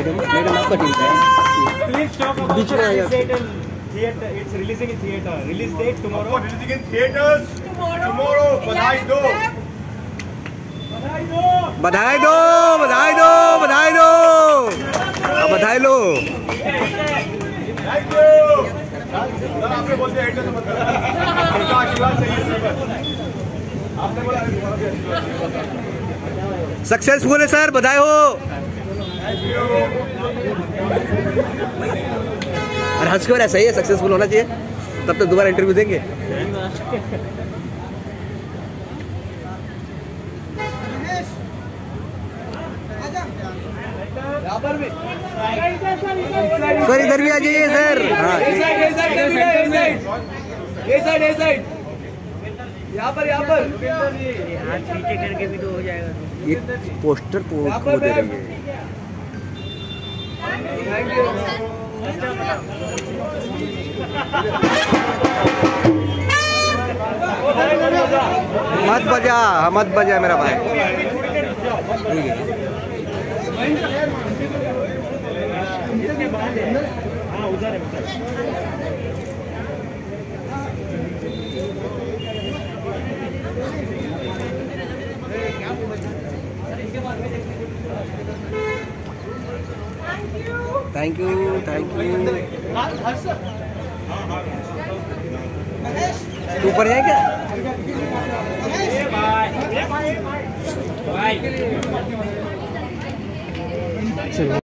Madam आपका team है। Please talk about the release date in theater. It's releasing in theater. Release date tomorrow. Releasing in theaters tomorrow. बधाई दो। बधाई दो, बधाई दो, बधाई दो, बधाई लो। Thank you। आपने बोलते हैं तो मतलब उनका आशीर्वाद चाहिए सर। आपने बोला सक्सेसफुल है सर, बधाई हो। अरे हंस क्यों रहा है, सही है, सक्सेसफुल होना चाहिए, तब तक दोबारा इंटरव्यू देंगे। सर इधर भी आ जाइए सर। हाँ यहाँ पर पीछे करके भी तो हो जाएगा। ये पोस्टर को दे रही है। Thank you. मत बजा मेरा भाई। हाँ उधर है। Thank you, thank you. तू ऊपर है क्या? बाय।